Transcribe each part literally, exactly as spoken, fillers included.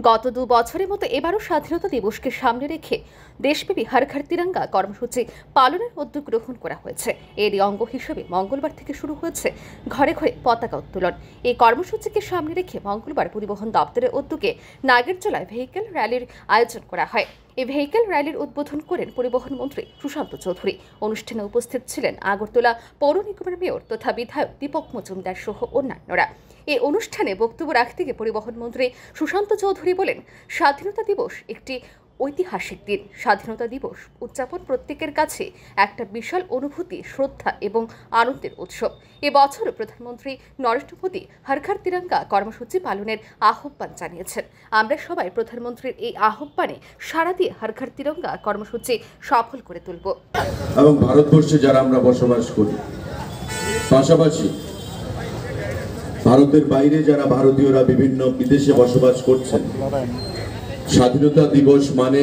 গত দু বছরের মতো এবারও স্বাধীনতা দিবসকে সামনে রেখে দেশব্যাপী হর ঘর তিরঙ্গা কর্মসূচি পালনের উদ্যোগ গ্রহণ করা হয়েছে। এরই অঙ্গ হিসেবে মঙ্গলবার থেকে শুরু হয়েছে ঘরে ঘরে পতাকা উত্তোলন। এই কর্মসূচিকে সামনে রেখে মঙ্গলবার পরিবহন দপ্তরের উদ্যোগে নাগেরজোলায় ভেহিকেল র্যালির আয়োজন করা হয়। এই ভেহিকেল র্যালির উদ্বোধন করেন পরিবহন মন্ত্রী সুশান্ত চৌধুরী। অনুষ্ঠানে উপস্থিত ছিলেন আগরতলা পৌর নিগমের মেয়র তথা বিধায়ক দীপক মজুমদার সহ অন্যান্যরা। এই অনুষ্ঠানে বক্তব্য রাখতে গিয়ে পরিবহন মন্ত্রী সুশান্ত চৌধুরী বলেন, স্বাধীনতা দিবস একটি ঐতিহাসিক দিন। স্বাধীনতা দিবস উদযাপন প্রত্যেকের কাছে একটা বিশাল অনুভূতি, শ্রদ্ধা এবং আনন্দের উৎসব। এবছর প্রধানমন্ত্রী নরেন্দ্র মোদী হর ঘর তিরঙ্গা কর্মসূচি পালনের আহ্বান জানিয়েছেন। আমরা সবাই প্রধানমন্ত্রীর এই আহ্বানে সাড়া দিয়ে হর ঘর তিরঙ্গা কর্মসূচি সফল করে তুলব। এবং ভারতবর্ষে যারা আমরা বসবাস করি, পাশাপাশি ভারতের বাইরে যারা ভারতীয়রা বিভিন্ন বিদেশে বসবাস করছেন, স্বাধীনতা দিবস মানে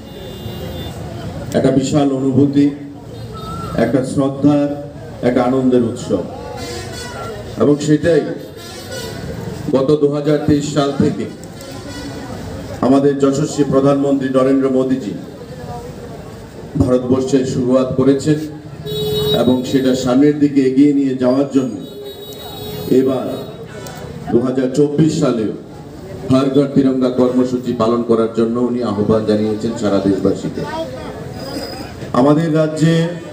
একটা বিশাল অনুভূতি, একটা শ্রদ্ধার, একটা আনন্দের উৎসব। এবং সেটাই গত দু হাজার তেইশ সাল থেকে আমাদের যশস্বী প্রধানমন্ত্রী নরেন্দ্র মোদীজি ভারতবর্ষে শুরুয়াত করেছেন এবং সেটা সামনের দিকে এগিয়ে নিয়ে যাওয়ার জন্য এবার দু হাজার চব্বিশ সালেও হর ঘর তিরঙ্গা কর্মসূচি পালন করার জন্য উনি আহ্বান জানিয়েছেন সারা দেশবাসীকে। আমাদের রাজ্যে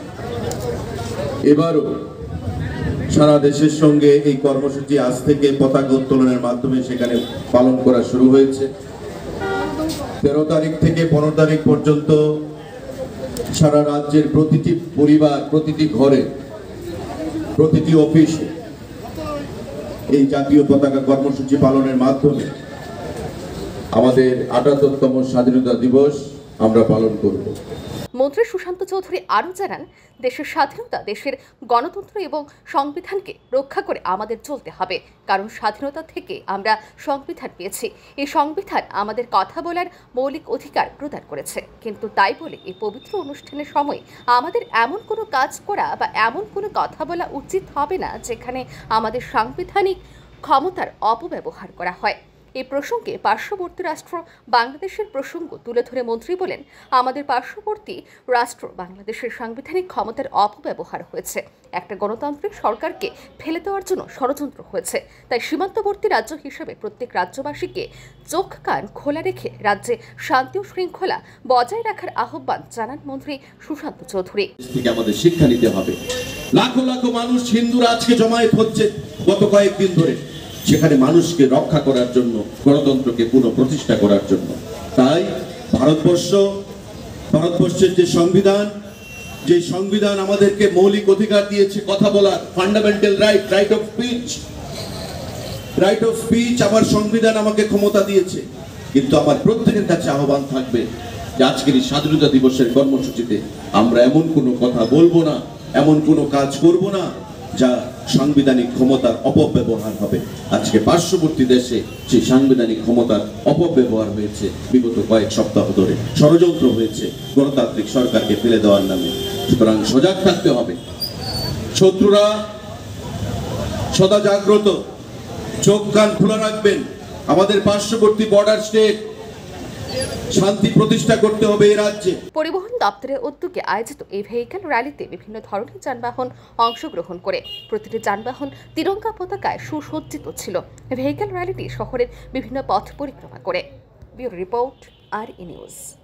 এবারও সারা দেশের সঙ্গে এই কর্মসূচি আজ থেকে পতাকা উত্তোলনের মাধ্যমে সেখানে পালন করা শুরু হয়েছে। তেরো তারিখ থেকে পনেরো তারিখ পর্যন্ত সারা রাজ্যের প্রতিটি পরিবার, প্রতিটি ঘরে, প্রতিটি অফিসে এই জাতীয় পতাকা কর্মসূচি পালনের মাধ্যমে আমাদের আটাত্তরতম স্বাধীনতা দিবস আমরা পালন করব। মন্ত্রী সুশান্ত চৌধুরী আরও জানান, দেশের স্বাধীনতা, দেশের গণতন্ত্র এবং সংবিধানকে রক্ষা করে আমাদের চলতে হবে। কারণ স্বাধীনতা থেকে আমরা সংবিধান পেয়েছি। এই সংবিধান আমাদের কথা বলার মৌলিক অধিকার প্রদান করেছে। কিন্তু তাই বলে এই পবিত্র অনুষ্ঠানের সময় আমাদের এমন কোনো কাজ করা বা এমন কোনো কথা বলা উচিত হবে না যেখানে আমাদের সাংবিধানিক ক্ষমতার অপব্যবহার করা হয়। এই প্রসঙ্গে পার্শ্ববর্তী রাষ্ট্র বাংলাদেশের প্রসঙ্গ তুলে ধরে মন্ত্রী বলেন, আমাদের পার্শ্ববর্তী রাষ্ট্র বাংলাদেশের সাংবিধানিক ক্ষমতার অপব্যবহার হয়েছে। একটা গণতান্ত্রিক সরকারকে ফেলে দেওয়ার জন্য ষড়যন্ত্র হয়েছে। তাই সীমান্তবর্তী রাজ্য হিসেবে প্রত্যেক রাজ্যবাসীকে চোখ কান খোলা রেখে রাজ্যে শান্তি ও শৃঙ্খলা বজায় রাখার আহ্বান জানান মন্ত্রী সুশান্ত চৌধুরী। আমাদের শিক্ষা নিতে হবে। লাখো লাখো মানুষ, হিন্দুরা আজকে জমায়েত হচ্ছে গত কয়েকদিন ধরে, সেখানে মানুষকে রক্ষা করার জন্য, গণতন্ত্রকে পুনঃপ্রতিষ্ঠা করার জন্য। তাই ভারতবর্ষ, ভারতবর্ষের যে সংবিধান, যে সংবিধান আমাদেরকে মৌলিক অধিকার দিয়েছে কথা বলার, fundamental right, right of speech, right of speech আমার সংবিধান আমাকে ক্ষমতা দিয়েছে। কিন্তু আমার প্রত্যেকের কাছে আহ্বান থাকবে যে আজকের এই স্বাধীনতা দিবসের কর্মসূচিতে আমরা এমন কোনো কথা বলবো না, এমন কোনো কাজ করব না যা সাংবিধানিক ক্ষমতার অপব্যবহার হবে। আজকে পার্শ্ববর্তী দেশে সেই সাংবিধানিক ক্ষমতার অপব্যবহার হয়েছে। বিগত কয়েক সপ্তাহ ধরে ষড়যন্ত্র হয়েছে গণতান্ত্রিক সরকারকে ফেলে দেওয়ার নামে। সুতরাং সজাগ থাকতে হবে। শত্রুরা সদা জাগ্রত, চোখ কান খোলা রাখবেন। আমাদের পার্শ্ববর্তী বর্ডার স্টেট, শান্তি প্রতিষ্ঠা করতে হবে এই রাজ্যে। পরিবহন দপ্তরের উদ্যোগে আয়োজিত এই ভেহিকেল র্যালিতে বিভিন্ন ধরনের যানবাহন অংশগ্রহণ করে প্রতিটি যানবাহন তিরঙ্গা পতাকায় সুসজ্জিত ছিল। ভেহিকেল র্যালিটি শহরের বিভিন্ন পথ পরিক্রমা করে। Bureau report, R E news.